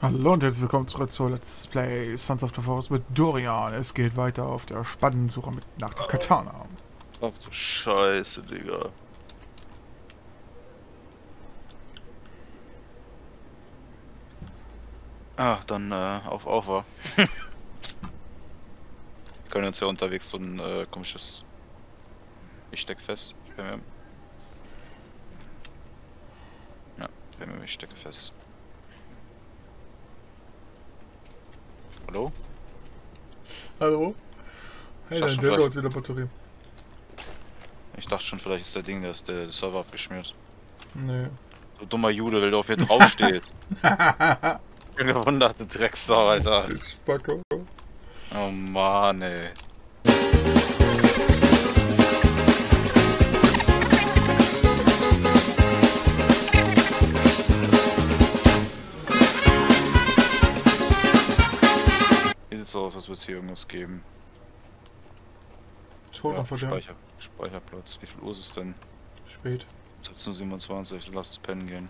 Hallo und herzlich willkommen zurück zur Let's Play Sons of the Forest mit Dorian. Es geht weiter auf der spannenden Suche nach dem Katana. Ach du Scheiße, Digga. Ah, dann auf war. Wir können uns ja unterwegs so ein komisches... Ich steck fest. Ja, ich stecke fest. Hallo? Hallo? Hey, dein Dildo hat wieder Batterie. Ich dachte schon, vielleicht ist der Ding, dass der Server abgeschmiert. Nee. Du dummer Jude, weil du auf mir draufstehst. Ich bin gewundert, Drecksau, Alter. Ich Spacko. Oh Mann, ey. Wie sieht's aus, als würde es hier irgendwas geben? Speicherplatz. Wie viel Uhr ist es denn? Spät. 17:27, lass es pennen gehen.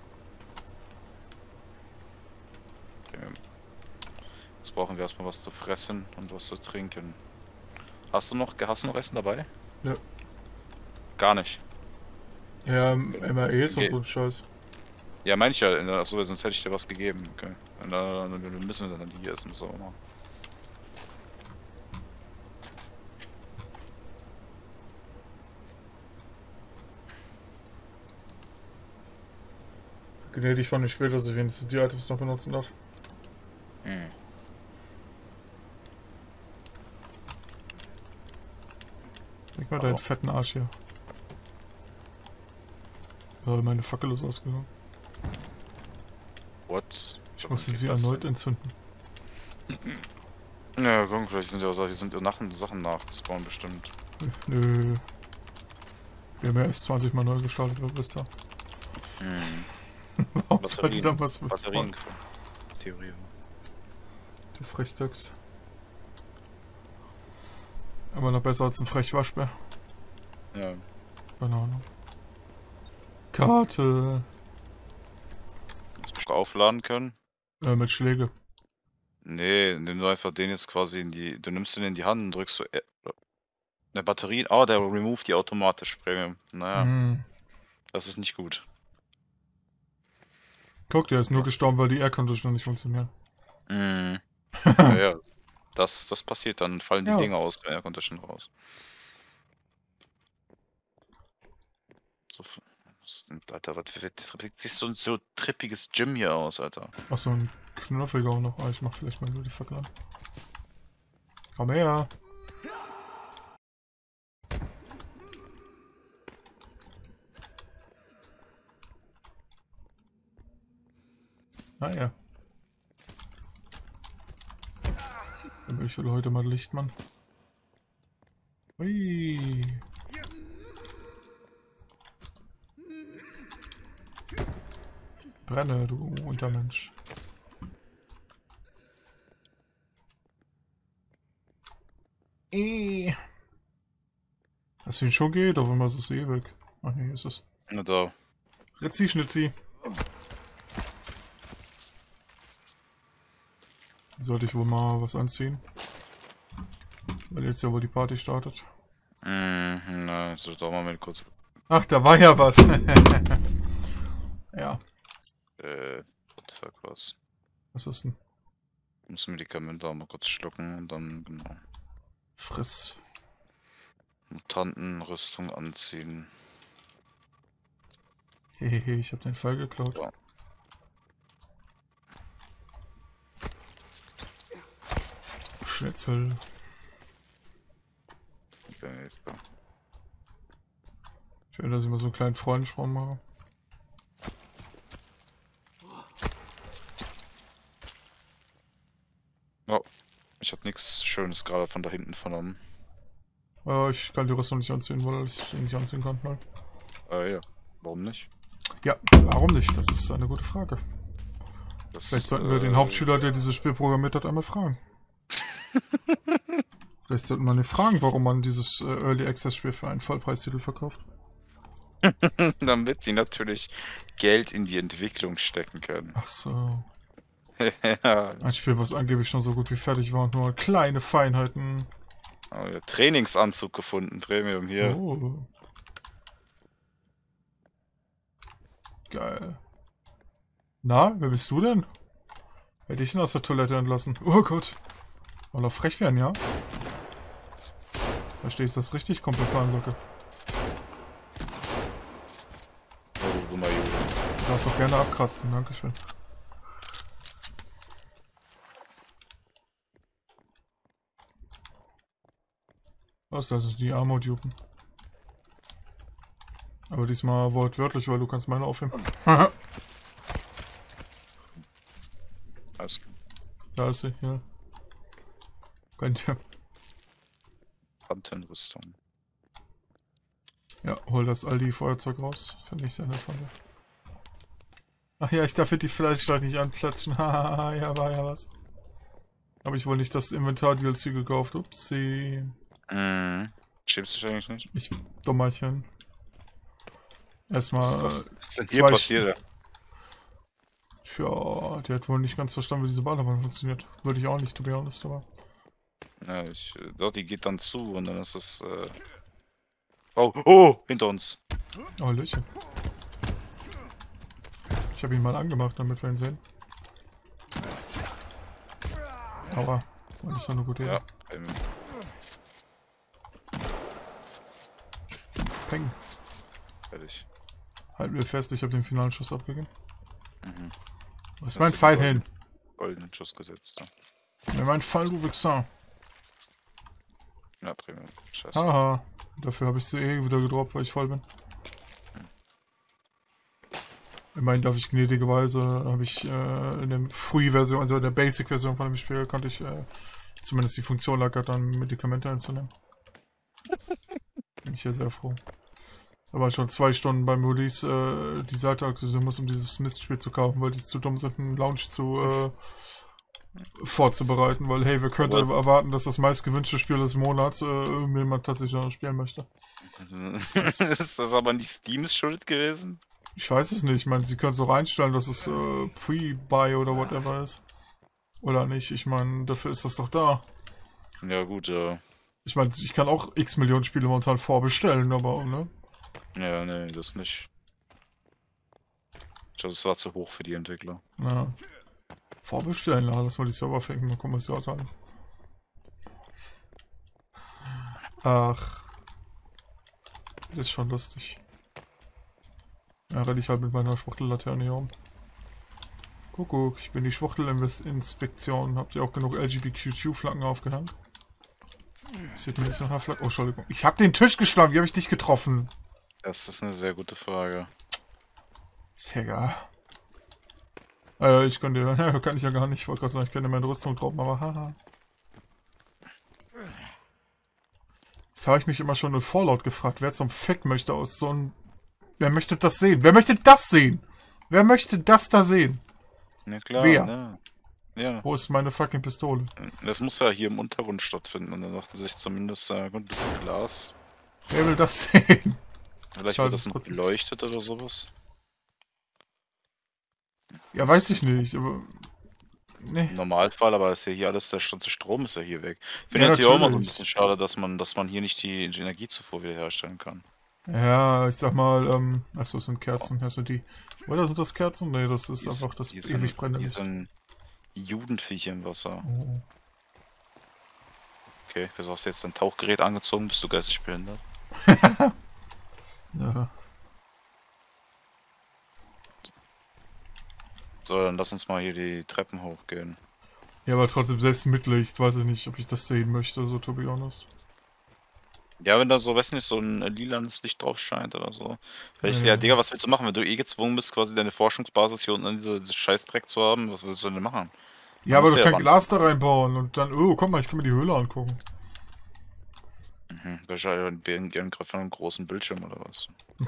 Okay. Jetzt brauchen wir erstmal was zu fressen und was zu trinken. Hast du noch Essen dabei? Ja. Gar nicht. Ja, MREs und so ein Scheiß. Ja, meine ich ja. Achso, sonst hätte ich dir was gegeben. Okay. Dann müssen wir dann die hier essen. So. Gnädig von dem Spiel, dass ich wenigstens die Items noch benutzen darf. Hm. Denk mal deinen fetten Arsch hier. Meine Fackel ist ausgegangen. What? Ich musste sie erneut entzünden. Ja, guck, vielleicht sind ja Sachen nachgespawnt bestimmt. Nö. Wir haben ja erst 20 Mal neu gestartet, wer bist da? Warum sollte da was Batterien Theorie. Der Frechdachs. Immer noch besser als ein Frechwaschbär. Ja. Keine Ahnung. Karte. Musst du aufladen können? Mit Schläge. Nee, nimm du einfach den jetzt quasi in die. Du nimmst den in die Hand und drückst so. Eine Batterie. Oh, der remove die automatisch Premium. Naja. Das ist nicht gut. Guck, der ist nur gestorben, weil die Air Conditioner nicht funktionieren. Ja, das passiert, dann fallen die Dinger aus der Air Conditioner raus. So, Alter, was sieht so trippiges Gym hier aus, Alter. Ach, so ein knuffiger auch noch. Ich mach vielleicht mal nur die Fackel an. Komm her! Naja. Ich will heute mal Lichtmann. Hui. Brenne, du Untermensch. Dass ihn schon geht, auf einmal ist es ewig. Ach nee, ist es. Na da. Ritzi, Schnitzi. Sollte ich wohl mal was anziehen? Weil jetzt ja wohl die Party startet. Na, so doch mal mit kurz. Ach, da war ja was. Ja. Fuck was. Was ist denn? Ich muss Medikamente auch mal kurz schlucken und dann, genau. Friss. Mutantenrüstung anziehen. Hehehe, ich hab den Fall geklaut. Ja. Schnitzel. Schön, dass ich mal so einen kleinen Freundensprung mache. Oh, ich hab nichts Schönes gerade von da hinten vernommen. Ich kann die Rüstung nicht anziehen, weil ich sie nicht anziehen kann. Halt. Ja. Warum nicht? Ja, warum nicht? Das ist eine gute Frage. Vielleicht sollten wir den Hauptschüler, der dieses Spiel programmiert hat, einmal fragen. Vielleicht sollte man ihn fragen, warum man dieses Early Access Spiel für einen Vollpreistitel verkauft. Damit sie natürlich Geld in die Entwicklung stecken können. Ach so. Ja. Ein Spiel, was angeblich schon so gut wie fertig war und nur kleine Feinheiten. Oh, ja. Trainingsanzug gefunden, Premium hier. Oh. Geil. Na, wer bist du denn? Hätte ich ihn aus der Toilette entlassen. Oh Gott. Weil er frech werden, ja? Verstehe ich das richtig? Komplett Socke. Oh, du dummer Junge. Du darfst auch gerne abkratzen, dankeschön. Was, das ist die Armor-Dupen. Aber diesmal wortwörtlich, weil du kannst meine aufheben. Alles gut. Da ist sie, ja. Könnt ihr. Pantenrüstung. Ja, hol das Aldi-Feuerzeug raus. Finde ich sehr nett von dir. Ach ja, ich darf die vielleicht gleich nicht anplatschen. Haha, ja, war ja was. Aber ich wohl nicht das Inventar-DLC gekauft. Upsi. Schämst du dich eigentlich nicht? Ich Dummerchen. Erstmal. Was ist denn hier passiert? Tja, der hat wohl nicht ganz verstanden, wie diese Badewanne funktioniert. Würde ich auch nicht, to be honest, aber. Ja, doch, die geht dann zu und dann ist es, Oh, hinter uns. Oh, Hallöchen. Ich habe ihn mal angemacht, damit wir ihn sehen. Aua, war nicht so eine gute Idee. Ja, Peng. fertig. Halten wir fest, ich habe den finalen Schuss abgegeben. Mhm. Wo ist mein Pfeil hin? Goldenen Schuss gesetzt. Ja. Mir mein Pfeil, du Wichser. Ja, Premium. Scheiße. Haha. Dafür habe ich sie eh wieder gedroppt, weil ich voll bin. Immerhin darf ich gnädigerweise, habe ich in der Free-Version, also in der Basic-Version von dem Spiel, konnte ich zumindest die Funktion lagert, dann Medikamente einzunehmen. Bin ich ja sehr froh. Aber schon 2 Stunden beim Release die Seite aktualisieren muss, um dieses Mistspiel zu kaufen, weil die zu dumm sind, einen Launch zu vorzubereiten, weil hey, wir könnten erwarten, dass das meistgewünschte Spiel des Monats jemand tatsächlich noch spielen möchte. Ist das aber nicht Steams Schuld gewesen? Ich weiß es nicht. Ich meine, sie können es so reinstellen, dass es Pre-Buy oder whatever ist. Oder nicht. Ich meine, dafür ist das doch da. Ja gut, Ich meine, ich kann auch x Millionen Spiele momentan vorbestellen, aber, ne? Ja, nee, das nicht. Ich glaube, das war zu hoch für die Entwickler. Ja. Vorbestellen, ja, lass mal die Server ficken, dann kommen wir es ja aushalten. Ach. Das ist schon lustig. Ja, renne ich halt mit meiner Schwuchtellaterne hier um. Kuckuck, ich bin die Schwuchtelinspektion. Habt ihr auch genug LGBTQ-Flaggen aufgehängt? Sieht mir nicht nach einer Flagge. Oh, Entschuldigung. Ich hab den Tisch geschlagen, wie habe ich dich getroffen? Das ist eine sehr gute Frage. Digga. Ich kann dir. Ja, kann ich ja gar nicht. Ich wollte gerade sagen, ich kann dir meine Rüstung droppen, aber haha. Das habe ich mich immer schon in Fallout gefragt. Wer zum Fick möchte aus so einem. Wer möchte das sehen? Wer möchte das sehen? Wer möchte das da sehen? Ja klar, Wer? ne? Ja. Wo ist meine fucking Pistole? Das muss ja hier im Untergrund stattfinden und dann dachten sie sich zumindest gut, ein bisschen Glas. Wer will das sehen? Vielleicht wird das noch beleuchtet oder sowas. Ja, weiß ich nicht, aber. Nee. Im Normalfall, aber ist ja hier alles, der ganze Strom ist ja hier weg. Ich finde ja, auch mal so ein bisschen schade, dass man hier nicht die Energiezufuhr wiederherstellen kann. Ja, ich sag mal, achso, es sind Kerzen, hast du die? Oder sind das Kerzen? Nee, das ist einfach das ewig brennende Licht. Hier sind Judenviecher im Wasser. Oh. Okay, wieso hast du jetzt dein Tauchgerät angezogen? Bist du geistig behindert? Ja. So, dann lass uns mal hier die Treppen hochgehen. Ja, aber trotzdem, selbst mit Licht, weiß ich nicht, ob ich das sehen möchte, so to be honest. Ja, wenn da so, weiß nicht, so ein lilanes Licht drauf scheint oder so. Vielleicht, ja, Digga, was willst du machen, wenn du eh gezwungen bist, quasi deine Forschungsbasis hier unten an diese Scheißdreck zu haben? Was willst du denn machen? Ja, aber du kannst Glas da reinbauen und dann, oh, guck mal, ich kann mir die Höhle angucken. Mhm, wahrscheinlich gern gerade von einem großen Bildschirm oder was?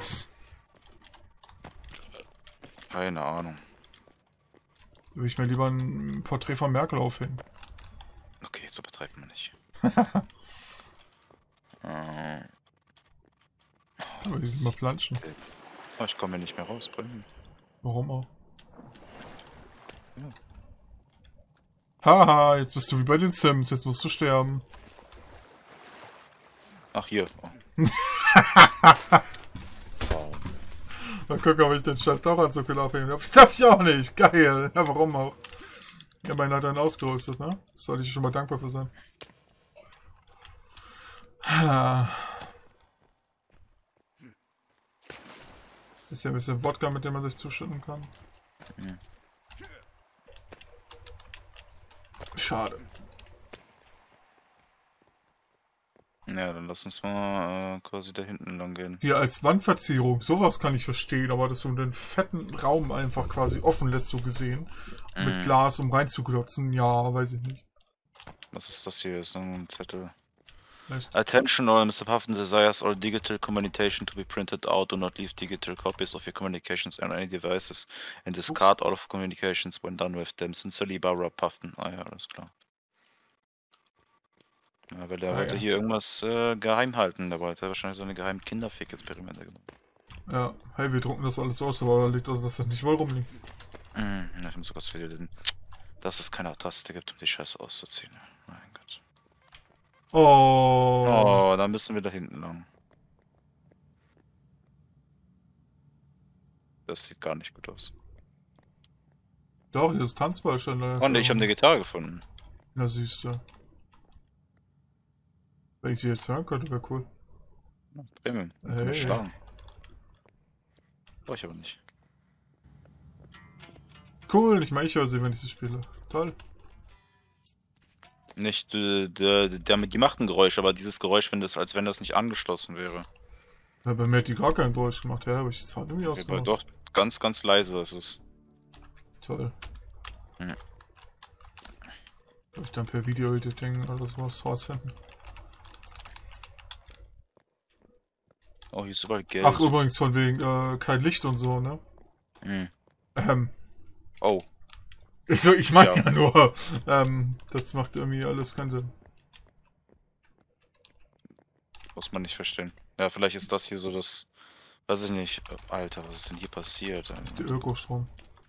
Keine Ahnung. Da will ich mir lieber ein Porträt von Merkel aufhängen. Okay, so betreibt man nicht. Aber die sind mal planschen. Oh, ich komme hier nicht mehr raus, Bringen. Warum auch? Ja. Haha, jetzt bist du wie bei den Sims, jetzt musst du sterben. Ach, hier. Oh. Wow. Mal gucken, ob ich den scheiß Tauchanzug wieder aufheben darf. Darf ich auch nicht. Geil. Ja, warum auch? Ja, meinen hat einen ausgerüstet, ne? Sollte ich schon mal dankbar für sein. Ist ja ein bisschen Wodka, mit dem man sich zuschütten kann. Mhm. Schade. Ja, dann lass uns mal quasi da hinten lang gehen. Hier als Wandverzierung, sowas kann ich verstehen, aber dass du den fetten Raum einfach quasi offen lässt, so gesehen. Mit Glas, um reinzuglotzen, ja, weiß ich nicht. Was ist das hier? Ist ein Zettel. Echt? Attention all Mr. Puffin desires all digital communication to be printed out. Do not leave digital copies of your communications on any devices and discard all of communications when done with them. Sincerely, Barbara Puffin. Ah ja, alles klar. Ja, weil der wollte hier irgendwas geheim halten. Der wollte wahrscheinlich so eine geheime Kinderfick-Experimente gemacht. Ja, hey, wir drucken das alles aus, aber da liegt also, dass das nicht mal rumliegt. Ich muss sogar wieder den. Dass es keine Taste gibt, um die Scheiße auszuziehen. Mein Gott. Oh. Oh, dann müssen wir da hinten lang. Das sieht gar nicht gut aus. Doch, hier ist Tanzballstand. Oh ne, ich habe eine Gitarre gefunden. Na, siehst du. Wenn ich sie jetzt hören könnte, wäre cool. Premium. Hey. Schlagen. Brauche ich aber nicht. Cool, ich meine, ich höre sie, wenn ich sie spiele. Toll. Nicht, die macht ein Geräusch, aber dieses Geräusch, als wenn das nicht angeschlossen wäre. Ja, bei mir hat die gar kein Geräusch gemacht, ja, aber ich zahle irgendwie ausgemacht. Aber doch, ganz, ganz leise ist es. Toll. Soll ich dann per Video-Editing oder sowas rausfinden? Oh, hier ist überall Geld. Ach, übrigens, von wegen kein Licht und so, ne? Oh. So, ich meine ja nur, das macht irgendwie alles keinen Sinn. Muss man nicht verstehen. Ja, vielleicht ist das hier so das... Weiß ich nicht. Alter, was ist denn hier passiert? Das ist der Ökostrom.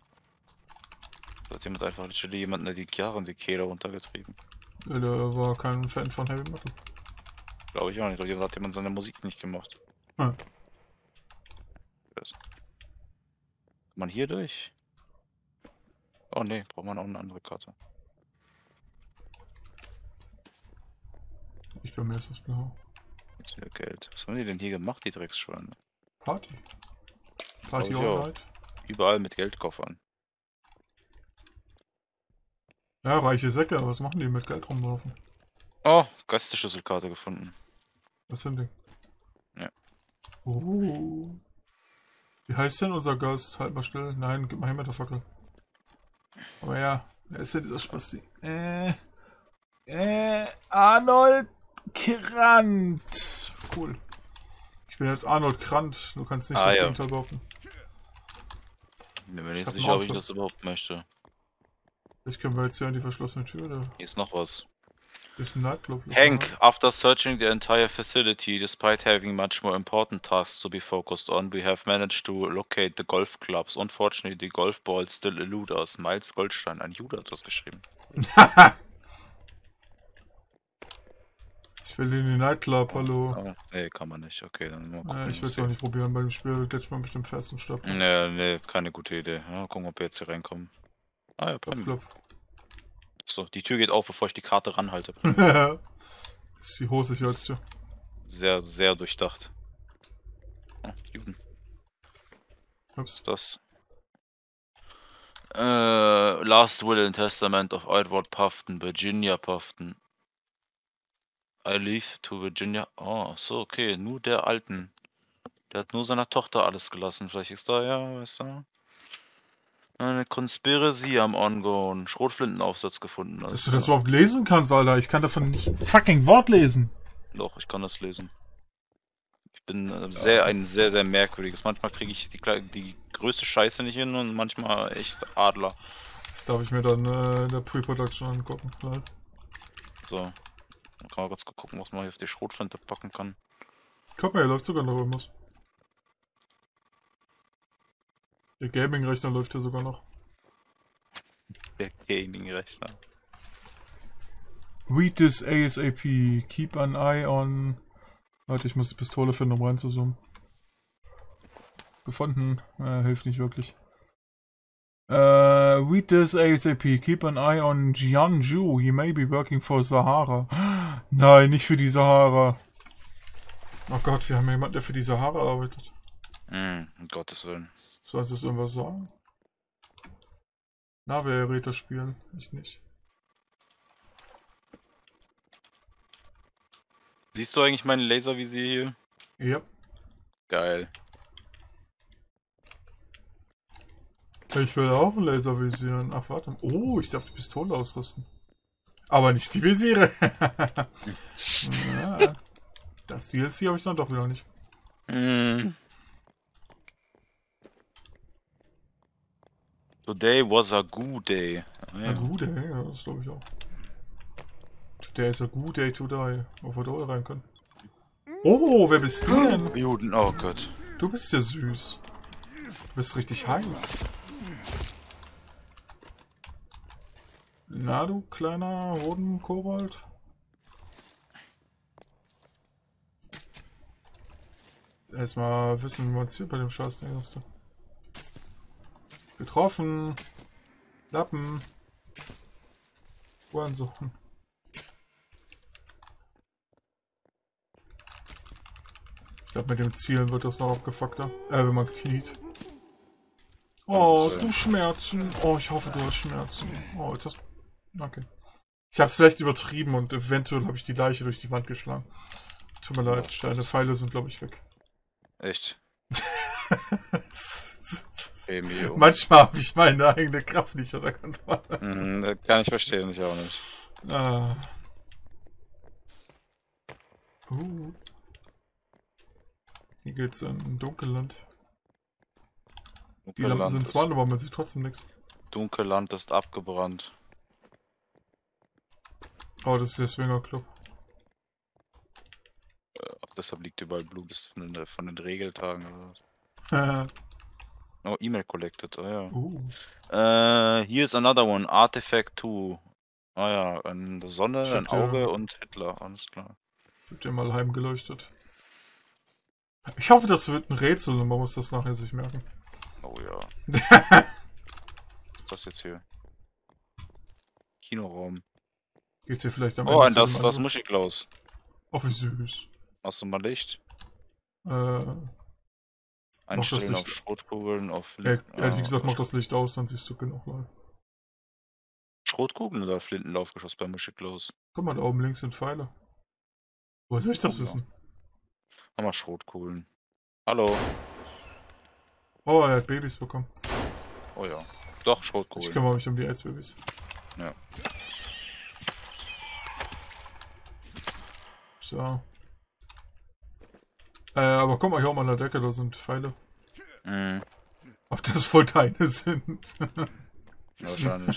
Da hat jemand einfach jemanden die Gitarre und die Kehle runtergetrieben. Ja, der war kein Fan von Heavy Metal. Glaube ich auch nicht. Da hat jemand seine Musik nicht gemacht. Kann man hier durch? Oh ne, braucht man auch eine andere Karte. Bei mir ist das blau. Jetzt wieder Geld. Was haben die denn hier gemacht, die Drecksschweine? Party. Party all night. Überall mit Geldkoffern. Ja, reiche Säcke, was machen die mit Geld rumlaufen? Oh, Geisterschlüsselkarte gefunden. Was sind die? Ja. Oh. Wie heißt denn unser Gast? Halt mal still. Nein, gib mal her mit der Fackel. Aber ja, wer ist denn dieser Spasti? Arnold Krant. Cool. Ich bin jetzt Arnold Krant. Du kannst nicht das Gegenteil behaupten. Ich bin mir nicht sicher, ob ich das überhaupt möchte. Vielleicht können wir jetzt hier an die verschlossene Tür. Oder? Hier ist noch was. Hier ist ein Nightclub. Hank, after searching the entire facility, despite having much more important tasks to be focused on, we have managed to locate the golf clubs. Unfortunately, the golf balls still elude us. Miles Goldstein, ein Jude hat das geschrieben. Ich will in den Nightclub, hallo. Oh, nee, kann man nicht. Okay, dann mal gucken. Ich will es auch nicht probieren, bei dem Spiel glitscht man bestimmt fest und stirbt. Nee, keine gute Idee. Ja, gucken, ob wir jetzt hier reinkommen. Ah ja, Klopf. So, die Tür geht auf, bevor ich die Karte ranhalte. Das ist die Hose, ich Sehr, sehr durchdacht. Oh, Juden. Was ist das? Last Will and Testament of Edward Puffton, Virginia Puffton. I leave to Virginia. Oh, so, okay, nur der Alten. Der hat nur seiner Tochter alles gelassen. Vielleicht ist da, ja, weißt du. Eine Conspiracy am Ongoing. Schrotflintenaufsatz gefunden. Dass du das überhaupt lesen kannst, Alter. Ich kann davon nicht ein fucking Wort lesen. Doch, ich kann das lesen. Ich bin ein sehr, sehr merkwürdiges. Manchmal kriege ich die größte Scheiße nicht hin und manchmal echt Adler. Das darf ich mir dann in der Pre-Production angucken. Klar. So. Dann kann man kurz gucken, was man hier auf die Schrotflinte packen kann. Guck mal, hier läuft sogar noch irgendwas. Der Gaming-Rechner läuft ja sogar noch. Der Gaming-Rechner. Read this ASAP. Keep an eye on... Warte, ich muss die Pistole finden, um reinzuzoomen. Gefunden. Hilft nicht wirklich. Read this ASAP. Keep an eye on Jianzhu. He may be working for Sahara. Nein, nicht für die Sahara. Oh Gott, wir haben jemanden, der für die Sahara arbeitet. Um Gottes Willen. Soll ich das irgendwas sagen? Na, wer rät das Spiel? Ich nicht. Siehst du eigentlich meine Laservisier hier? Ja. Geil. Ich will auch ein Laser visieren. Ach, warte. Oh, ich darf die Pistole ausrüsten. Aber nicht die Visiere. Ja, das DLC habe ich dann doch wieder nicht. Today was a good day. A good day, ja, das glaube ich auch. Today is a good day to die. Ob wir da rein können. Oh, wer bist du denn? Juden, oh Gott. Du bist ja süß. Du bist richtig heiß. Na, du kleiner Hodenkobold? Erstmal wissen, wie man es hier bei dem Scheißding ist. Getroffen. Lappen. Uhren suchen. Ich glaube, mit dem Zielen wird das noch abgefuckter. Wenn man kniet. Oh, hast du Schmerzen? Oh, ich hoffe, du hast Schmerzen. Oh, jetzt hast du... Okay. Ich habe es vielleicht übertrieben und eventuell habe ich die Leiche durch die Wand geschlagen. Tut mir leid, deine Pfeile sind, glaube ich, weg. Echt? Manchmal habe ich meine eigene Kraft nicht unter Kontrolle. Kann ich verstehen, ich auch nicht. Ah. Hier geht's in Dunkelland. Die Lampen sind zwar, aber man sieht trotzdem nichts. Dunkelland ist abgebrannt. Oh, das ist der Swinger Club. Deshalb liegt überall Blut von den Regeltagen oder was. Oh, E-Mail collected, oh ja. Hier ist another one, Artifact 2. Ah ja, eine Sonne, ein Auge und Hitler, alles klar. Ich hab dir mal heimgeleuchtet. Ich hoffe, das wird ein Rätsel und man muss das nachher sich merken. Oh ja. Was ist das jetzt hier? Kinoraum. Geht's hier vielleicht am Ende? Oh, das Muschiklaus. Oh, wie süß. Hast du mal Licht? Einstellen auf Schrotkugeln, auf wie gesagt, mach das Licht aus, dann siehst du genug mal. Schrotkugeln oder Flintenlaufgeschoss beim Muschiklaus? Guck mal, da oben links sind Pfeile. Woher soll ich das wissen? Mach mal Schrotkugeln. Hallo. Oh, er hat Babys bekommen. Oh ja. Doch, Schrotkugeln. Ich kümmere mich um die AIDS-Babys. Ja. So. Aber guck mal, hier oben an der Decke, da sind Pfeile. Ob das voll deine sind? Wahrscheinlich.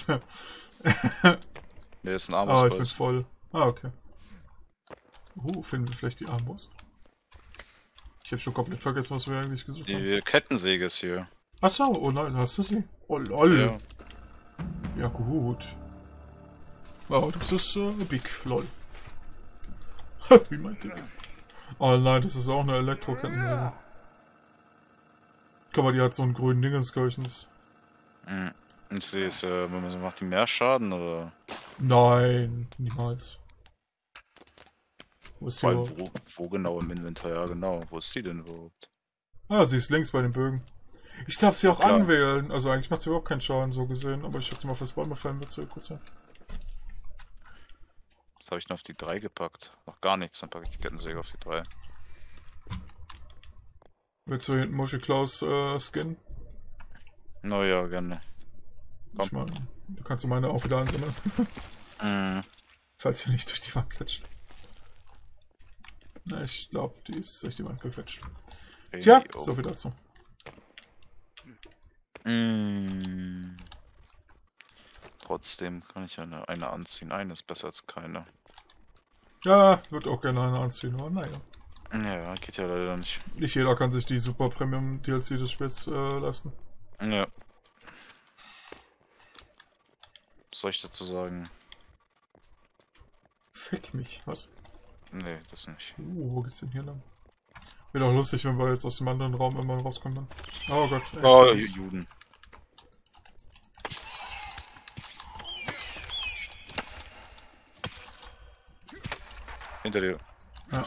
Nee, ist ein Armbrust. Ah, ich bin voll. Ah, okay. Finden wir vielleicht die Armbrust? Ich habe schon komplett vergessen, was wir eigentlich gesucht haben. Die Kettensäge ist hier. Achso, oh nein, hast du sie? Oh lol. Ja, ja gut. Wow, das ist big, lol. Wie meint ihr? Oh nein, das ist auch eine Elektrokettensäge. Guck mal, die hat so einen grünen Dingenskirchens. Ich sehe es, wenn man so macht, die mehr Schaden, oder? Nein, niemals. Wo ist sie wo genau im Inventar? Ja, genau. Wo ist sie denn überhaupt? Ah, sie ist links bei den Bögen. Ich darf sie auch anwählen. Also eigentlich macht sie überhaupt keinen Schaden, so gesehen. Aber ich schätze mal, fürs Bäumefällen wird sie kurz sein. Was habe ich noch auf die 3 gepackt? Noch gar nichts, dann packe ich die Kettensäge auf die 3. Willst du hinten Muschiklaus Skin? No ja, gerne. Komm. Ich meine, du kannst du meine auch wieder einsammeln. Falls sie nicht durch die Wand klatscht. Na, ich glaube, die ist durch die Wand geklatscht. Tja, so viel dazu. Trotzdem kann ich eine anziehen. Eine ist besser als keine. Ja, würde auch gerne eine anziehen, aber naja. Ja, geht ja leider nicht. Nicht jeder kann sich die Super Premium DLC des Spiels leisten. Ja. Was soll ich dazu sagen? Fick mich. Was? Nee, das nicht. Wo geht's denn hier lang? Wäre doch lustig, wenn wir jetzt aus dem anderen Raum immer rauskommen. Oh Gott. Oh, Juden. Hinter dir. Ja.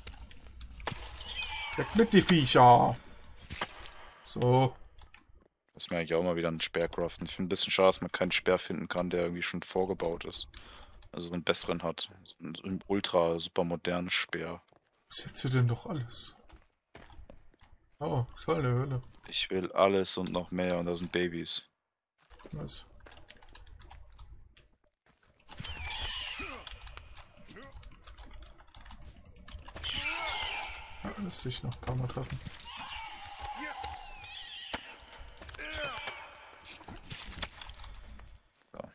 Weg mit die Viecher. So. Lass mir eigentlich auch mal wieder einen Speer craften. Ich finde ein bisschen schade, dass man keinen Speer finden kann, der irgendwie schon vorgebaut ist. Also so einen besseren hat. So einen ultra super modernen Speer. Was ist jetzt hier denn doch alles? Oh, toll, eine Höhle. Ich will alles und noch mehr und da sind Babys. Nice. Ja, lässt sich noch ein paar Mal treffen. Ja.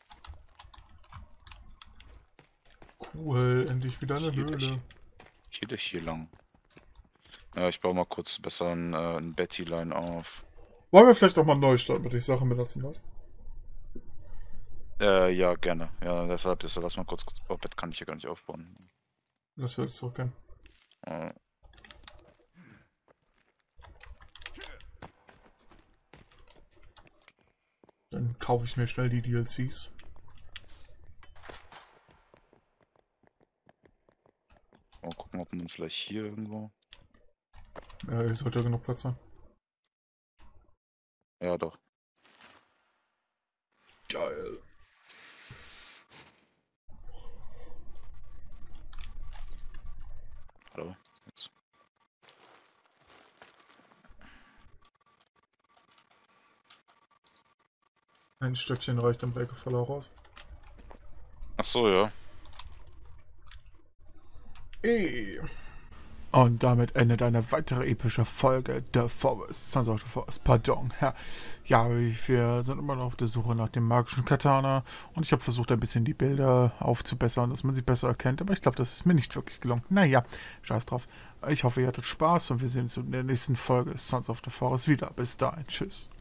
Cool, endlich wieder eine Höhle. Hier lang. Ja, ich baue mal kurz besser ein Betty-Line auf. Wollen wir vielleicht auch mal neu starten, mit ich Sachen benutzen darf? Ja, gerne. Ja, deshalb lass mal kurz. Oh, Bett kann ich hier gar nicht aufbauen. Das würde ich zurückgehen. Dann kaufe ich mir schnell die DLCs. Mal gucken, ob man vielleicht hier irgendwo. Ja, hier sollte ja genug Platz sein. Ja, doch. Geil. Hallo. Jetzt. Ein Stückchen reicht im Regelfall auch aus. Ach so, ja. Und damit endet eine weitere epische Folge The Forest, Sons of the Forest, pardon. Ja, wir sind immer noch auf der Suche nach dem magischen Katana und ich habe versucht, ein bisschen die Bilder aufzubessern, dass man sie besser erkennt, aber ich glaube, das ist mir nicht wirklich gelungen. Naja, scheiß drauf. Ich hoffe, ihr hattet Spaß und wir sehen uns in der nächsten Folge Sons of the Forest wieder. Bis dahin, tschüss.